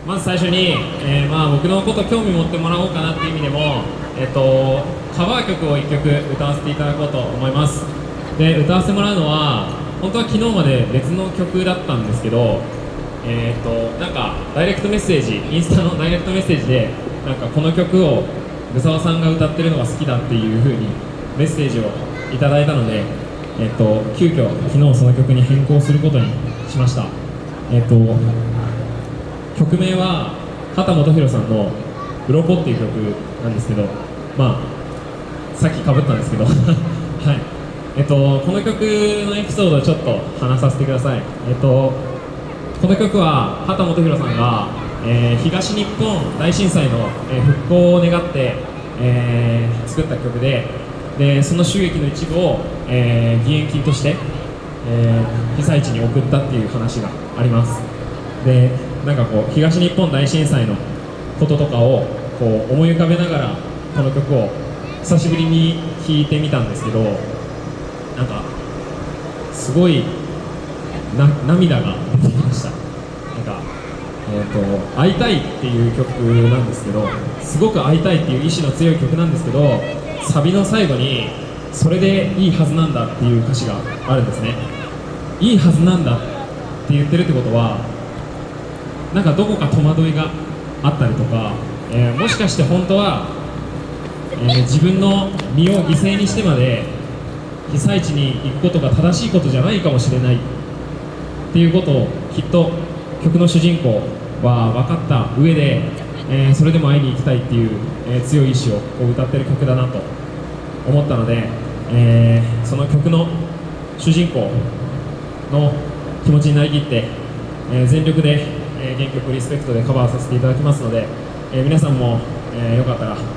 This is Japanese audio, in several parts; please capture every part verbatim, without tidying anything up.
まず最初に、えーまあ、僕のこと興味持ってもらおうかなっていう意味でも、えっと、カバー曲をいっきょく歌わせていただこうと思います。で、歌わせてもらうのは本当は昨日まで別の曲だったんですけど、えー、となんかダイレクトメッセージ、インスタのダイレクトメッセージでなんかこの曲を具沢さんが歌ってるのが好きだっていう風にメッセージをいただいたので、えー、と急遽昨日その曲に変更することにしました。えー、と曲名は畑基博さんの「うろこ」っていう曲なんですけど、まあさっきかぶったんですけどはい、えっとこの曲のエピソードをちょっと話させてください。えっとこの曲は畑基博さんが、えー、東日本大震災の、えー、復興を願って、えー、作った曲で、でその収益の一部を、えー、義援金として、えー、被災地に送ったっていう話があります。でなんかこう東日本大震災のこととかをこう思い浮かべながらこの曲を久しぶりに聴いてみたんですけど、なんかすごいな涙が出てきました。なんか、えーと、会いたいっていう曲なんですけど、すごく会いたいっていう意志の強い曲なんですけど、サビの最後にそれでいいはずなんだっていう歌詞があるんですね。いいはずなんだって言ってるってことは、なんかどこか戸惑いがあったりとか、えー、もしかして本当は、えー、自分の身を犠牲にしてまで被災地に行くことが正しいことじゃないかもしれないっていうことをきっと曲の主人公は分かった上で、えー、それでも会いに行きたいっていう、えー、強い意志をこう歌ってる曲だなと思ったので、えー、その曲の主人公の気持ちになりきって、えー、全力で、えー、原曲リスペクトでカバーさせていただきますので、えー、皆さんも、えー、よかったら、えー、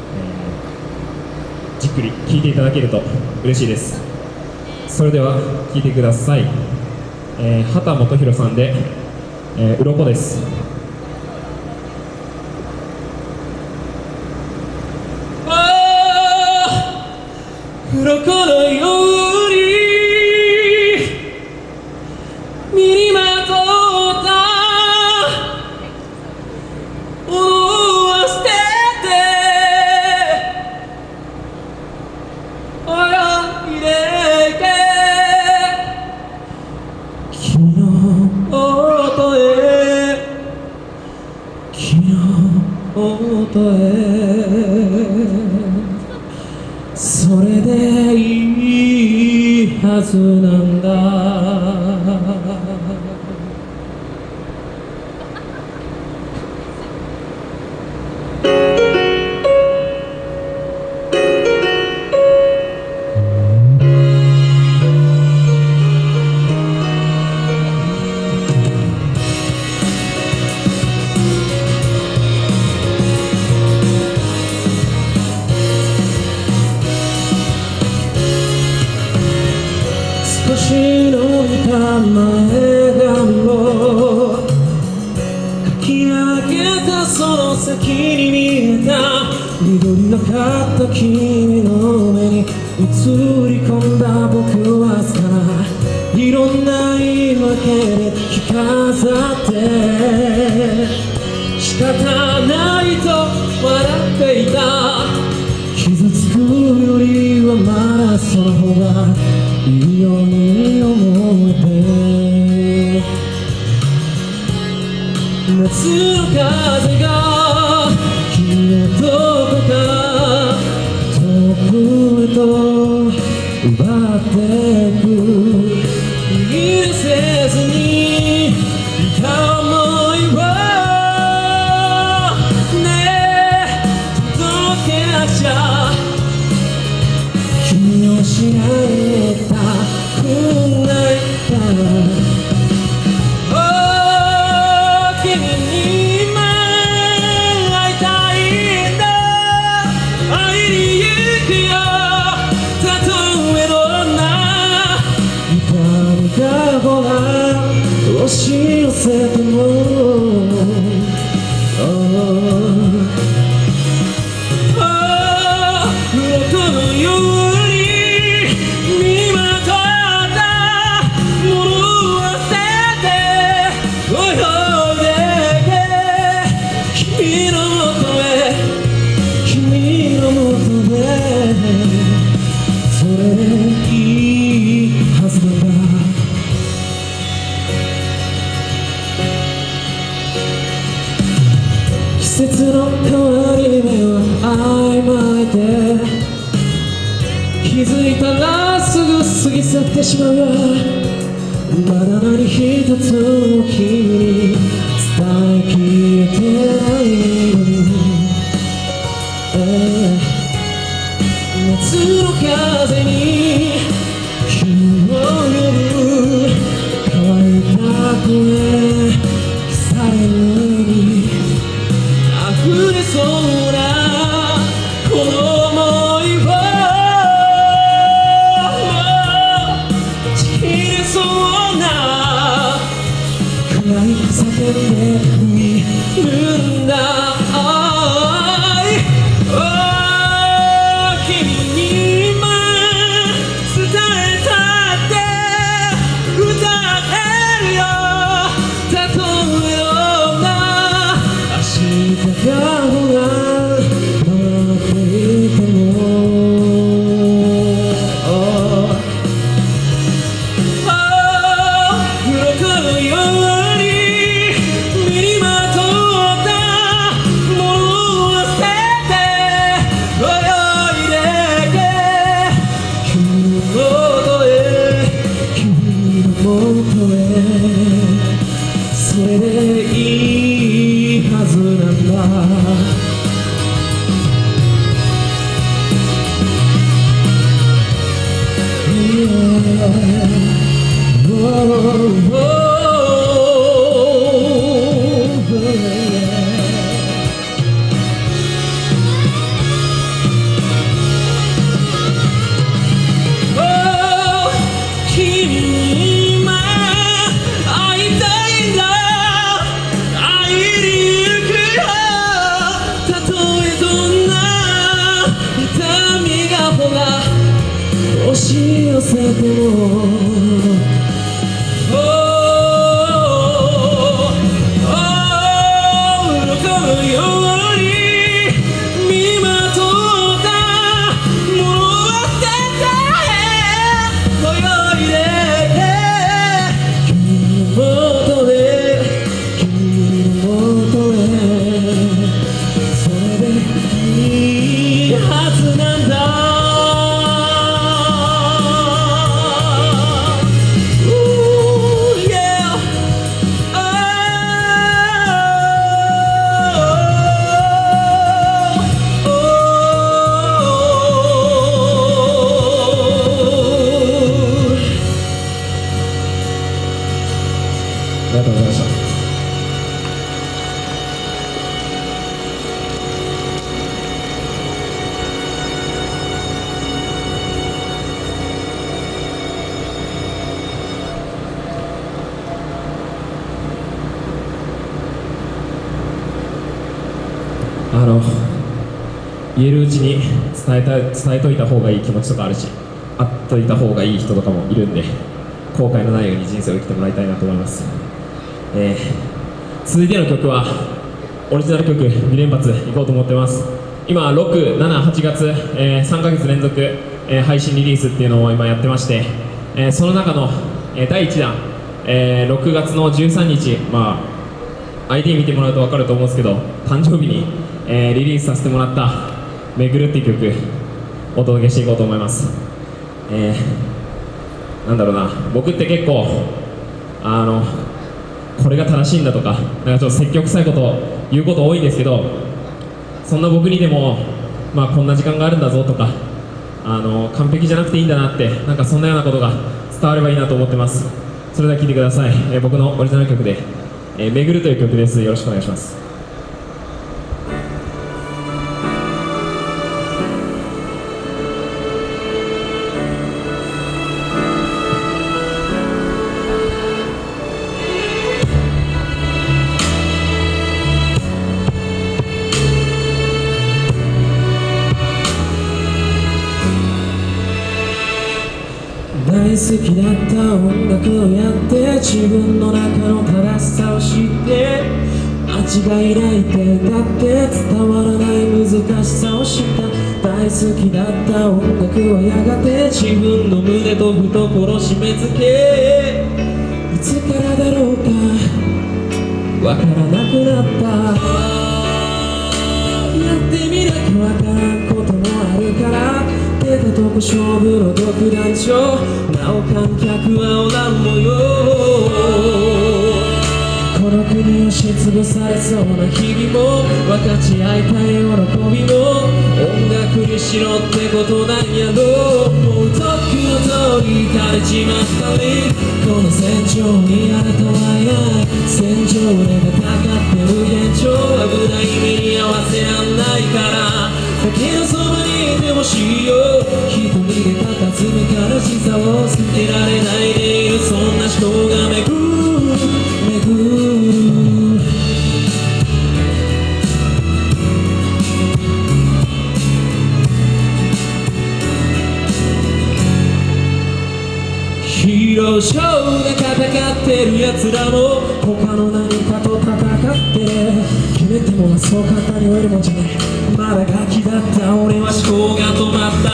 じっくり聴いていただけると嬉しいです。それでは聴いてください。えー、畑基博さんで「えー、うろこ」です。 うろこのように身にまとったものは捨てて泳いでけ君の音へ君の音へそれでいいはずなんだ。少しの見た前髪をかき上げたその先に見えた緑のかった君の目に映り込んだ僕は朝からいろんな言い訳で着飾って仕方ないと笑っていた。傷つくよりはまだその方がいいように思えて夏の風が君のどこか遠くへと奪ってく見せずにいた想いをね届けなくちゃ君を知られたくないから君に今会いたいんだ。会いに行くよたとえどんな痛みがほら押し寄せても鱗のように身にまとったものを捨てて泳いでけ季節の変わり目は曖昧で気づいたらすぐ過ぎ去ってしまうがまだ何一つの君に伝えきれてないのに、えー、夏の風に君を呼ぶ乾いた声さえに溢れそうなこの想いをちぎれそうなくらい叫んでみるんだ。君に今伝えたって歌えるよ。たとえどんな明日がほら待っていても鱗のように身にまとったものを捨てて泳いでけ君の元へ君の元へそれでいいはずなんだ。君に今会いたいんだ。会いに行くよ。たとえどんな痛みがほら押し寄せても鱗のように身にまとったものを捨てて泳いで君の元へ君の元へそれでいいはずなんだ。ありがとうございました。あの言えるうちに伝えた伝えといた方がいい気持ちとかあるし、会っといた方がいい人とかもいるんで、後悔のないように人生を生きてもらいたいなと思います。えー、続いての曲はオリジナル曲に連発いこうと思ってます。今ろく、しち、はちがつ、えー、さんかげつ連続、えー、配信リリースっていうのを今やってまして、えー、その中の、えー、だいいちだん、えー、ろくがつのじゅうさんにち、まあ、アイディー 見てもらうと分かると思うんですけど、誕生日に、えー、リリースさせてもらった「めぐる」っていう曲お届けしていこうと思います。えー、なんだろうな、僕って結構あのこれが正しいんだとか、なんかちょっと積極臭いことを言うこと多いんですけど、そんな僕にでも、まあ、こんな時間があるんだぞとか、あの完璧じゃなくていいんだなって、なんかそんなようなことが伝わればいいなと思ってます。それでは聴いてください。えー、僕のオリジナル曲で「えー、めぐる」という曲です。よろしくお願いします。大好きだった音楽をやって自分の中の正しさを知って間違いないってだって伝わらない難しさを知った。大好きだった音楽はやがて自分の胸と懐締め付け、いつからだろうかわからなくなった。 やってみなきゃわからんこともあるから、出たとこ勝負の独壇場、なお観客はおらんもよ。この国を押しつぶされそうな日々も分かち合いたい喜びも音楽にしろってことなんやろ。もうとっくの通り枯れちまったり、この戦場にあなたはや戦場で戦ってる現状、危ない目に合わせらんないからだけどそばにいてほしいよ。一人で佇む悲しさを捨てられないでいる、そんな人が巡る巡る。ヒーローショーで戦ってる奴らも他の何かと戦って決めてもそう簡単に終えるもんじゃない。まだガキだった俺は思考が止まった。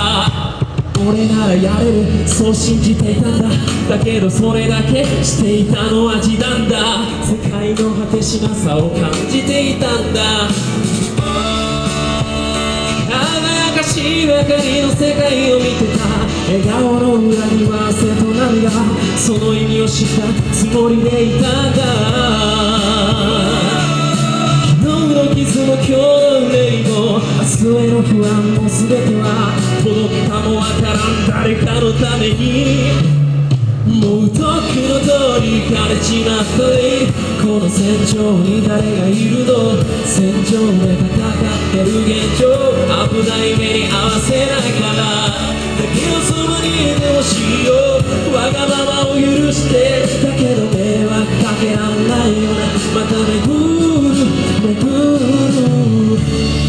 俺ならやれるそう信じていたんだ。だけどそれだけしていたのは時短だ。世界の果てしなさを感じていたんだ。輝かしい明かりの世界を見てた。笑顔の裏には汗と涙、その意味を知ったつもりでいたんだ。昨日の傷も今日の憂いも明日への不安も全ては届くかもわからん誰かのために。もうとっくの通り枯れちまったり、この戦場に誰がいるの。戦場で戦ってる現状、危ない目に合わせないからだけどそばにいてほしいよ。わがままを許してだけど迷惑かけらんないよな。また巡る巡る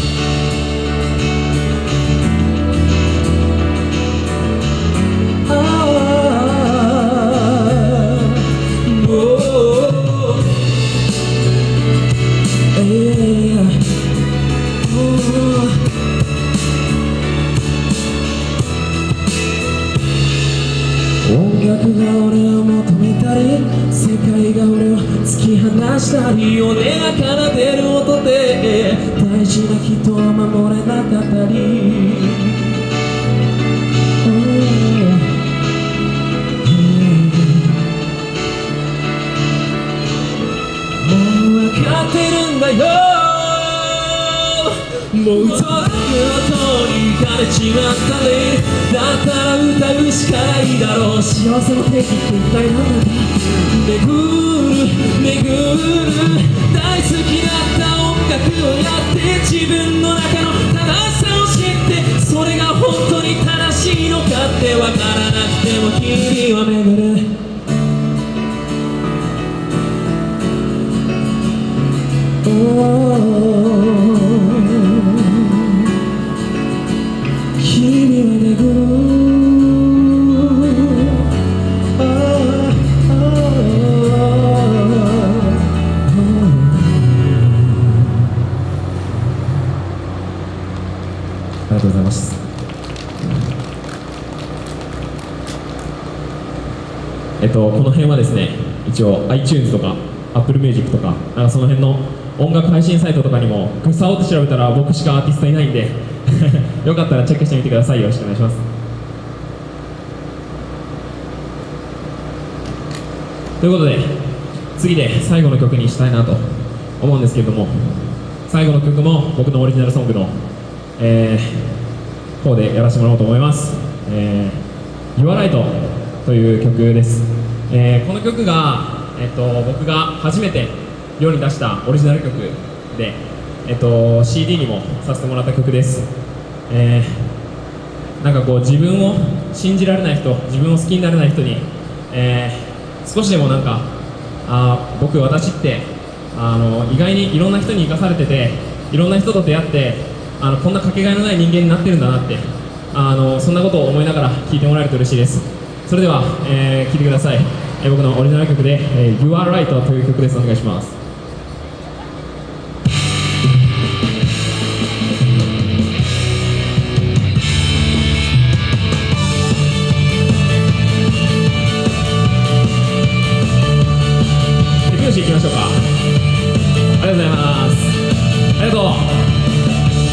音楽が俺を求めたり世界が俺を突き放したり、俺が奏でる音で大事な人は守れなかったり、もう分かってるんだよ。もうとっくの通り枯れちまったり、だったら歌うしかないだろう。幸せの定義って一体何なんだ。巡る巡る大好きだった音楽をやって自分の中の正しさを知ってそれが本当に正しいのかってわからなくても君は巡る。君は巡る。ありがとうございます。えっとこの辺はですね、一応 iTunes とか Apple Music とかなんかその辺の音楽配信サイトとかにもグサオって調べたら僕しかアーティストいないんでよかったらチェックしてみてください。よろしくお願いします。ということで次で最後の曲にしたいなと思うんですけれども、最後の曲も僕のオリジナルソングの、えー、方でやらせてもらおうと思います。えー、Your Light という曲です。えー、この曲が、えっと、僕が初めて世に出したオリジナル曲で、えっと、シーディー にもさせてもらった曲です。えー、なんかこう自分を信じられない人、自分を好きになれない人に、えー、少しでもなんかあ僕私ってあの意外にいろんな人に生かされてていろんな人と出会ってあのこんなかけがえのない人間になってるんだなってあのそんなことを思いながら聴いてもらえると嬉しいです。それでは、えー、聴いてください。えー、僕のオリジナル曲で「えー、You Are Right」という曲です。お願いします。手拍子いきましょうか。ありがとうございます。ありがとう。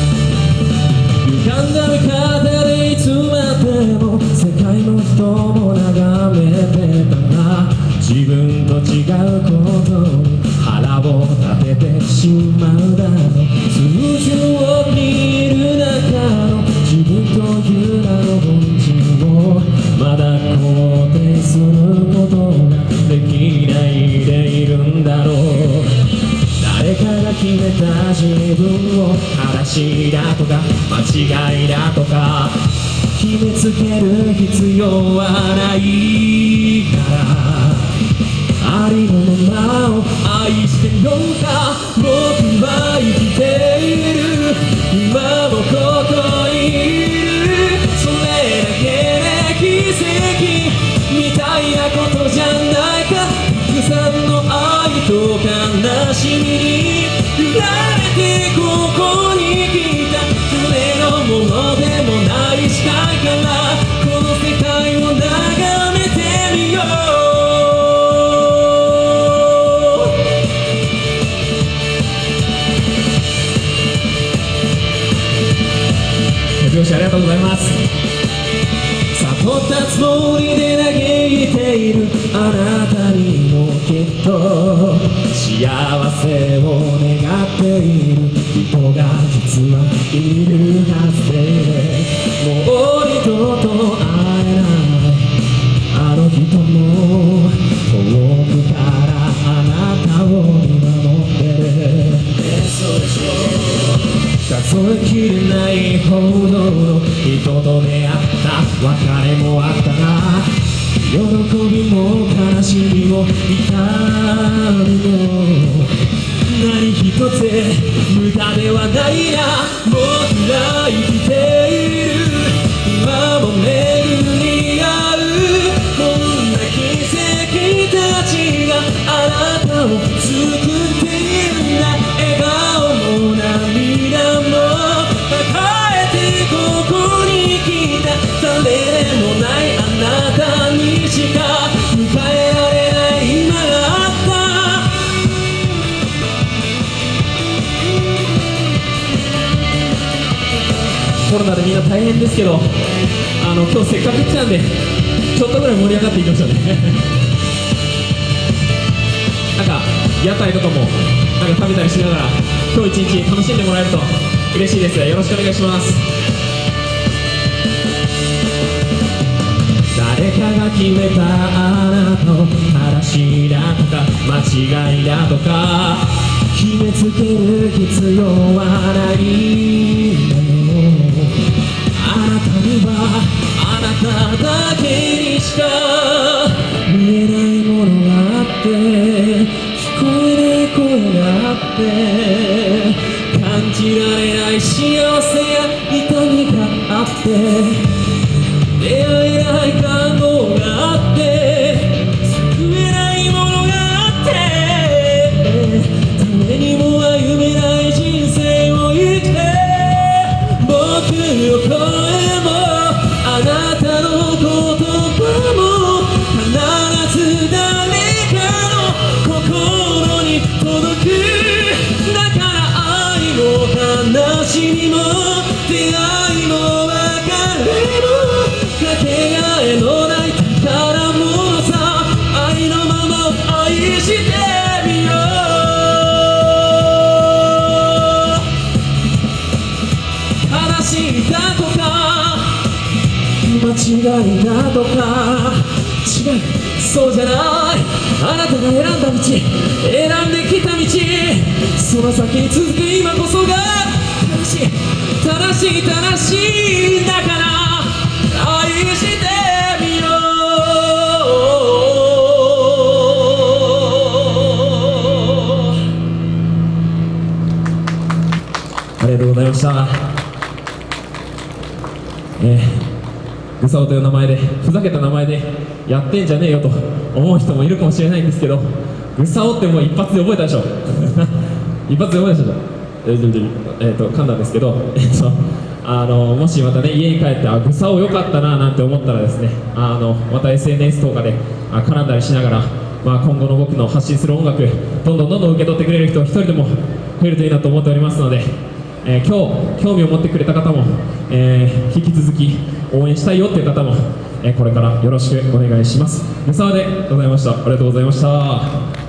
んだ見方でいつまでも世界の人も眺めてたな。自分と違うことに腹を立ててしまうだろう。数十億人いる中の自分という名の凡人をまだ肯定することができないでいるんだろう。誰かが決めた自分を正だとか間違いだとか決めつける必要はないから、ありのままを愛してみようか。僕は生きている、今もここにいる。それだけで奇跡みたいなことじゃないか。たくさんの愛と悲しみに揺られてここに来た。夢のものでもない視界からこの世界を眺めてみよう。手拍子ありがとうございます。悟ったつもりで嘆いているあなたにもきっと幸せを願っている人が実はいるはずで、もう二度と会えないあの人も遠くからあなたを見守ってる。数えきれないほどの人と出会った別れもあったな。喜びも悲しみも痛みも何一つ無駄ではないな。僕ら生きている、今も巡り合うこんな奇跡たちがあなたを救っているんだ。笑顔も涙も抱えてここに来た。誰でもないあなたにしか迎えられない今があった。コロナでみんな大変ですけど、あの今日せっかく来たんでちょっとぐらい盛り上がっていきましょうねなんか屋台とかもなんか食べたりしながら今日一日楽しんでもらえると嬉しいです。よろしくお願いします。誰かが決めたあなたを正しいだとか間違いだとか決めつける必要はないんだよ。あなたにはあなただけにしか見えないものがあって聞こえない声があって感じられない幸せや痛みがあって出会えない感動があって救えないものがあって誰にも歩めない人生を生きて僕の声もあなたの言葉も必ず誰かの心に届く。だから愛も悲しみも出会いも別れもかけがえのない宝物さ。愛のまま愛してみよう。悲しいだとか間違いだとか違う、そうじゃない。あなたが選んだ道、選んできた道、その先に続く今こそが正しい正しい正しい。だから愛してみよう。ありがとうございました。えー、グサオという名前でふざけた名前でやってんじゃねえよと思う人もいるかもしれないんですけど、グサオってもう一発で覚えたでしょ一発で覚えたでしょ。えー、っと噛んだんですけど、えっとあのもしまたね家に帰ってあグサオよかったななんて思ったらですね、あのまた エスエヌエス とかであ絡んだりしながら、まあ、今後の僕の発信する音楽どんどんどんどん受け取ってくれる人一人でも増えるといいなと思っておりますので、 えー、今日興味を持ってくれた方も、えー、引き続き応援したいよっていう方も、えー、これからよろしくお願いします。湯沢でございました。ありがとうございました。